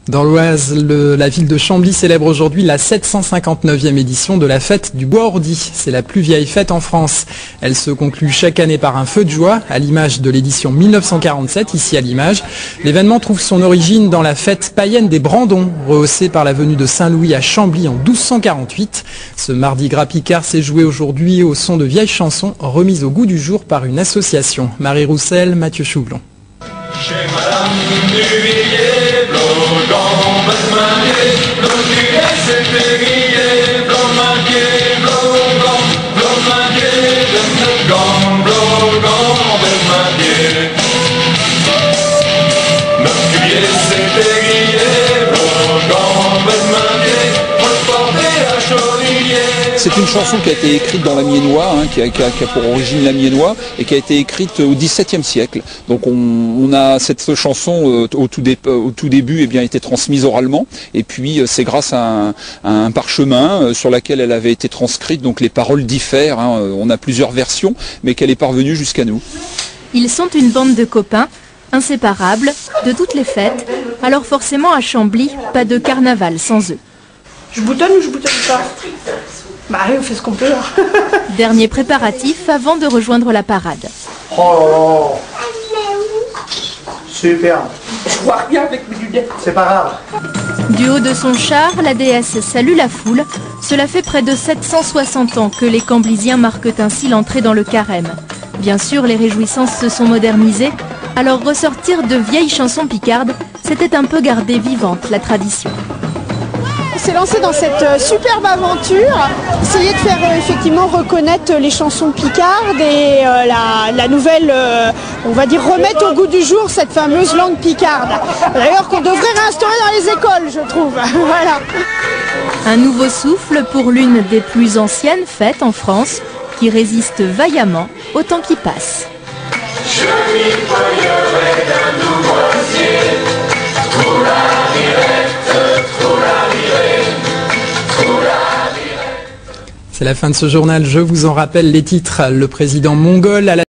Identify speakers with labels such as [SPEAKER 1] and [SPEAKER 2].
[SPEAKER 1] Dans l'Oise, la ville de Chambly célèbre aujourd'hui la 759e édition de la fête du bois ordi. C'est la plus vieille fête en France. Elle se conclut chaque année par un feu de joie, à l'image de l'édition 1947, ici à l'image. L'événement trouve son origine dans la fête païenne des Brandons, rehaussée par la venue de Saint-Louis à Chambly en 1248. Ce mardi gras picard s'est joué aujourd'hui au son de vieilles chansons remises au goût du jour par une association. Marie Roussel, Mathieu Choublon.
[SPEAKER 2] Chez Madame Duvillier, Blogan, Basmanier, Bloguier, c'est Périllé, Blomandier, Blogan, Blomandier, Blogan, Blogan, Basmanier. Bloguier, c'est Périllé, Blogan, Basmanier, transporté à Chorilier.
[SPEAKER 3] C'est une chanson qui a été écrite dans l'Amiénois, qui a pour origine l'Amiénois et qui a été écrite au XVIIe siècle. Donc on a cette chanson au tout début été transmise oralement, et puis c'est grâce à un parchemin sur lequel elle avait été transcrite. Donc les paroles diffèrent, on a plusieurs versions, mais qu'elle est parvenue jusqu'à nous.
[SPEAKER 4] Ils sont une bande de copains, inséparables, de toutes les fêtes. Alors forcément à Chambly, pas de carnaval sans eux.
[SPEAKER 5] Je boutonne ou je boutonne pas? Bah oui, on fait ce qu'on peut.
[SPEAKER 4] Dernier préparatif avant de rejoindre la parade.
[SPEAKER 5] Oh là là. Super.
[SPEAKER 6] Je vois rien avec mes lunettes.
[SPEAKER 5] C'est pas grave.
[SPEAKER 4] Du haut de son char, la déesse salue la foule. Cela fait près de 760 ans que les Camblysiens marquent ainsi l'entrée dans le carême. Bien sûr, les réjouissances se sont modernisées. Alors ressortir de vieilles chansons picardes, c'était un peu garder vivante la tradition.
[SPEAKER 7] On s'est lancé dans cette superbe aventure, essayer de faire effectivement reconnaître les chansons picardes et la nouvelle, on va dire, remettre au goût du jour cette fameuse langue picarde. D'ailleurs qu'on devrait réinstaurer dans les écoles, je trouve. Voilà.
[SPEAKER 4] Un nouveau souffle pour l'une des plus anciennes fêtes en France, qui résiste vaillamment au temps qui passe.
[SPEAKER 2] Je m'y croyerai d'un nouveau
[SPEAKER 1] C'est la fin de ce journal. Je vous en rappelle les titres. Le président mongol à la